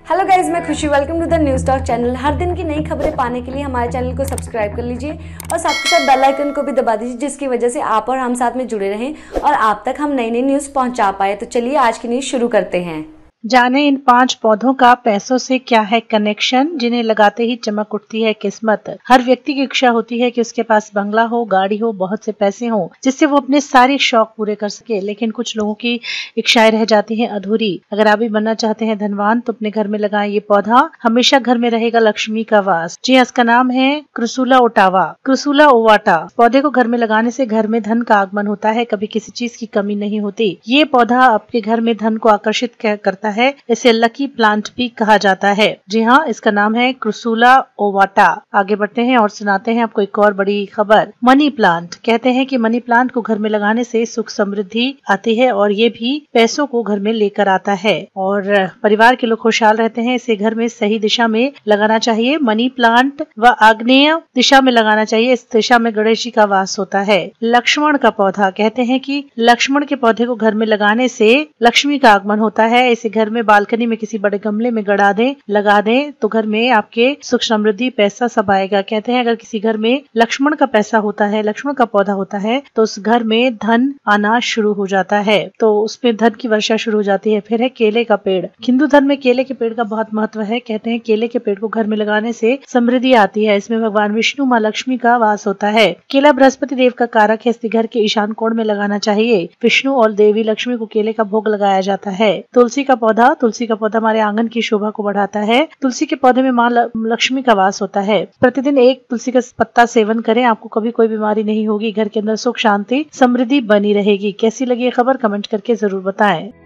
Hello guys, मैं Khushi. Welcome to the news talk channel. हर दिन की नई खबरें पाने के लिए हमारे चैनल को सब्सक्राइब कर लीजिए और साथ के साथ बेल आइकन को भी दबा दीजिए, जिसकी वजह से आप और हम साथ में जुड़े रहें और आप तक हम नई नई न्यूज़ पहुंचा पाए। तो चलिए आज की न्यूज़ शुरू करते हैं। जाने इन 5 पौधों का पैसों से क्या है कनेक्शन, जिन्हें लगाते ही चमक उठती है किस्मत। हर व्यक्ति की इच्छा होती है कि उसके पास बंगला हो, गाड़ी हो, बहुत से पैसे हो, जिससे वो अपने सारे शौक पूरे कर सके। लेकिन कुछ लोगों की इच्छाएं रह जाती हैं अधूरी। अगर आप भी बनना चाहते हैं धनवान तो अपने घर में लगाएं ये पौधा। हमेशा घर में रहेगा लक्ष्मी का वास। जी, इसका नाम है क्रुसुला ओटावा, क्रुसुला ओवाटा। पौधे को घर में लगाने से घर में धन का आगमन होता है, कभी किसी चीज की कमी नहीं होती। ये पौधा आपके घर में धन को आकर्षित करता है। इसे लकी प्लांट भी कहा जाता है। जी हाँ, इसका नाम है क्रुसुला ओवाटा। आगे बढ़ते हैं और सुनाते हैं आपको एक और बड़ी खबर। Money plant. कहते हैं कि मनी प्लांट को घर में लगाने से सुख समृद्धि आती है और ये भी पैसों को घर में लेकर आता है और परिवार के लोग खुशहाल रहते हैं। इसे घर में सही दिशा में लगाना चाहिए। मनी प्लांट व आग्नेय दिशा में लगाना चाहिए। इस दिशा में गणेश जी का वास होता है। लक्ष्मण का पौधा। कहते हैं कि लक्ष्मण के पौधे को घर में लगाने से लक्ष्मी का आगमन होता है। इसे घर में बालकनी में किसी बड़े गमले में गड़ा दें, लगा दें तो घर में आपके सुख समृद्धि पैसा सब आएगा। कहते हैं अगर किसी घर में लक्ष्मण का पैसा होता है, लक्ष्मण का पौधा होता है तो उस घर में धन आना शुरू हो जाता है, तो उसमें धन की वर्षा शुरू हो जाती है। फिर है केले का पेड़। हिंदू धर्म में केले के पेड़ का बहुत महत्व है। कहते हैं केले के पेड़ को घर में लगाने से समृद्धि आती है। इसमें भगवान विष्णु माँ लक्ष्मी का वास होता है। केला बृहस्पति देव का कारक है, इसलिए घर के ईशान कोण में लगाना चाहिए। विष्णु और देवी लक्ष्मी को केले का भोग लगाया जाता है। तुलसी का पौधा हमारे आंगन की शोभा को बढ़ाता है। तुलसी के पौधे में माँ लक्ष्मी का वास होता है। प्रतिदिन एक तुलसी का पत्ता सेवन करें, आपको कभी कोई बीमारी नहीं होगी। घर के अंदर सुख शांति समृद्धि बनी रहेगी। कैसी लगी ये खबर कमेंट करके जरूर बताएं।